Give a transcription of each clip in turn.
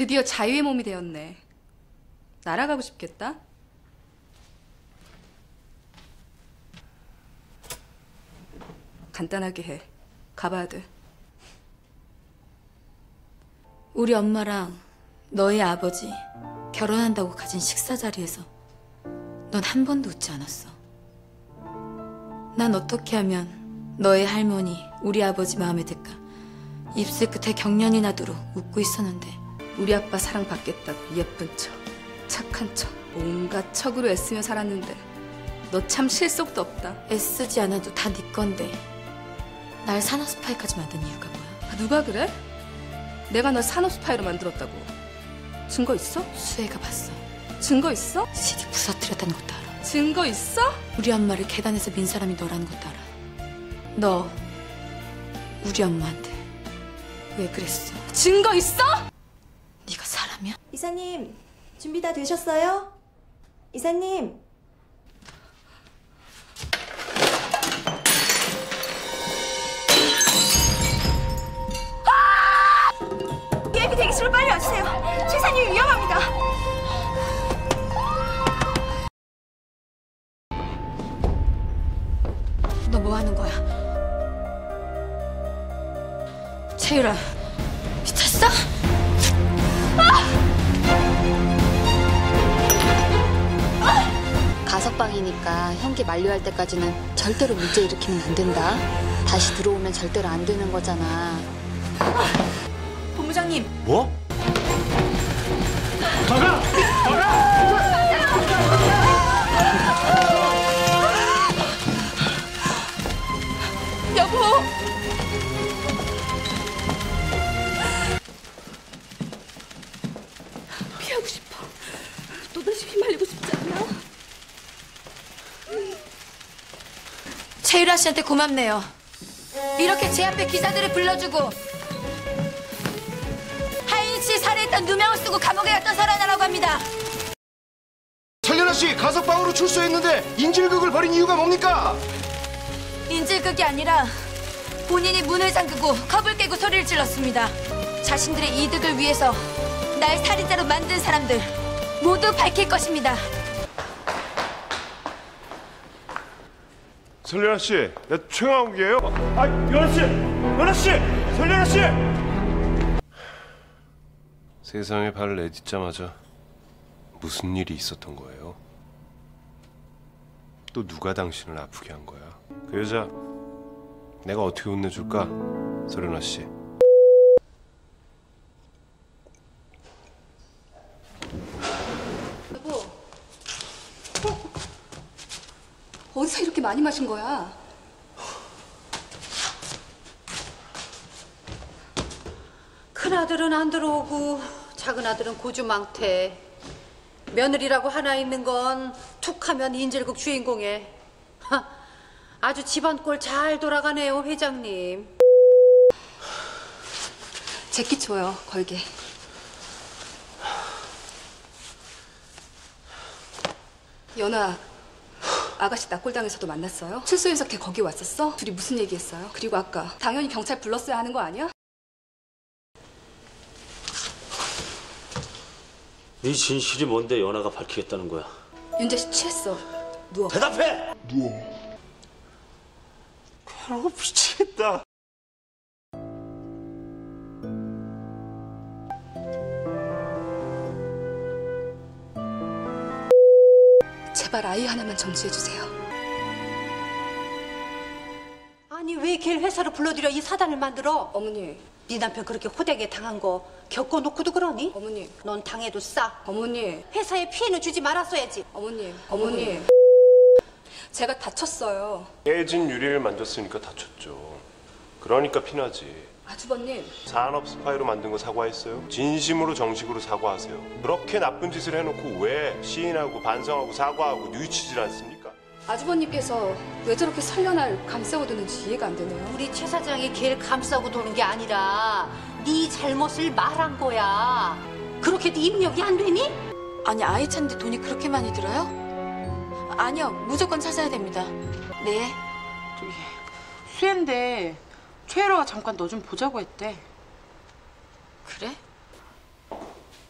드디어 자유의 몸이 되었네. 날아가고 싶겠다? 간단하게 해. 가봐야 돼. 우리 엄마랑 너희 아버지 결혼한다고 가진 식사 자리에서 넌 한 번도 웃지 않았어. 난 어떻게 하면 너희 할머니, 우리 아버지 마음에 들까 입술 끝에 경련이 나도록 웃고 있었는데. 우리 아빠 사랑받겠다고 예쁜 척, 착한 척, 온갖 척으로 애쓰며 살았는데 너 참 실속도 없다. 애쓰지 않아도 다 네 건데 날 산업스파이까지 만든 이유가 뭐야? 누가 그래? 내가 널 산업스파이로 만들었다고. 증거 있어? 수혜가 봤어. 증거 있어? CD 부서뜨렸다는 것도 알아. 증거 있어? 우리 엄마를 계단에서 민 사람이 너라는 것도 알아. 너 우리 엄마한테 왜 그랬어? 증거 있어? 네가 사람이야? 이사님, 준비 다 되셨어요? 이사님. 예비 대기실로 빨리 와주세요. 최사님 위험합니다. 너 뭐 하는 거야? 채율아, 미쳤어? 가석방이니까 형기 만료할 때까지는 절대로 문제 일으키면 안 된다. 다시 들어오면 절대로 안 되는 거잖아. 본부장님. 뭐? 나가! 여보! 피하고 싶어. 또다시 휘말리고 싶지 않아? 채율아 씨한테 고맙네요. 이렇게 제 앞에 기자들을 불러주고 하인 씨 살해했던 누명을 쓰고 감옥에 갔던 설아나라고 합니다. 설련아 씨 가석방으로 출소했는데 인질극을 벌인 이유가 뭡니까? 인질극이 아니라 본인이 문을 잠그고 컵을 깨고 소리를 질렀습니다. 자신들의 이득을 위해서 날 살인자로 만든 사람들 모두 밝힐 것입니다. 설련아 씨, 나 최강욱이에요. 아, 연아 씨, 연아 씨, 설련아 씨. 세상에 발을 내딛자마자 무슨 일이 있었던 거예요? 또 누가 당신을 아프게 한 거야? 그 여자 내가 어떻게 혼내줄까? 설련아 씨. 여보. 어디서 이렇게 많이 마신 거야? 큰아들은 안 들어오고 작은아들은 고주망태. 며느리라고 하나 있는 건 툭하면 인질극 주인공에. 아주 집안 꼴 잘 돌아가네요, 회장님. 제끼 줘요, 걸게. 연아, 아가씨 납골당에서도 만났어요? 출소해서 걔 거기 왔었어? 둘이 무슨 얘기했어요? 그리고 아까 당연히 경찰 불렀어야 하는 거 아니야? 네 진실이 뭔데 연아가 밝히겠다는 거야? 윤재 씨 취했어. 누워. 대답해! 누워. 괴로워 미치겠다. 제발 아이 하나만 점수해주세요. 아니 왜 걔를 회사로 불러들여 이 사단을 만들어? 어머니. 네 남편 그렇게 호되게 당한 거 겪어놓고도 그러니? 어머니. 넌 당해도 싸. 어머니. 회사에 피해는 주지 말았어야지. 어머니. 제가 다쳤어요. 깨진 유리를 만졌으니까 다쳤죠. 그러니까 피나지. 아주버님. 산업 스파이로 만든 거 사과했어요? 진심으로 정식으로 사과하세요. 그렇게 나쁜 짓을 해놓고 왜 시인하고 반성하고 사과하고 뉘우치질 않습니까? 아주버님께서 왜 저렇게 설련을 감싸고 도는지 이해가 안 되네요. 우리 최 사장이 걔를 감싸고 도는 게 아니라 네 잘못을 말한 거야. 그렇게도 입력이 안 되니? 아니 아이 찾는데 돈이 그렇게 많이 들어요? 아니요, 무조건 찾아야 됩니다. 네. 저기 수혜인데 최혜로가 잠깐 너 좀 보자고 했대. 그래?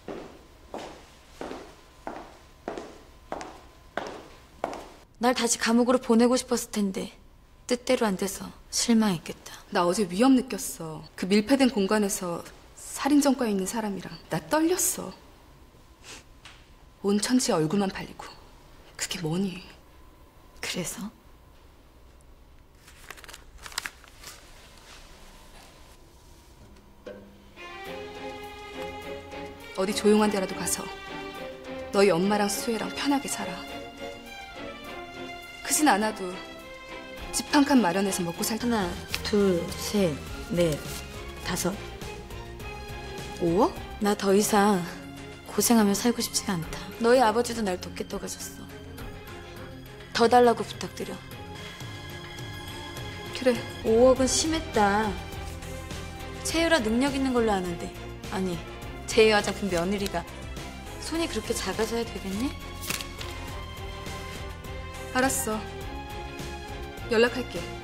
날 다시 감옥으로 보내고 싶었을 텐데 뜻대로 안 돼서 실망했겠다. 나 어제 위험 느꼈어. 그 밀폐된 공간에서 살인 전과에 있는 사람이랑 나 떨렸어. 온 천지에 얼굴만 팔리고. 그게 뭐니? 그래서? 어디 조용한 데라도 가서 너희 엄마랑 수혜랑 편하게 살아. 크진 않아도 집 한 칸 마련해서 먹고 살 테니. 하나, 둘, 셋, 넷, 다섯. 5억? 나 더 이상 고생하며 살고 싶지가 않다. 너희 아버지도 날 돕겠다고 하셨어. 더 달라고 부탁드려. 그래. 5억은 심했다. 채유라 능력 있는 걸로 아는데. 아니, 제이 화장품 며느리가 손이 그렇게 작아져야 되겠니? 알았어. 연락할게.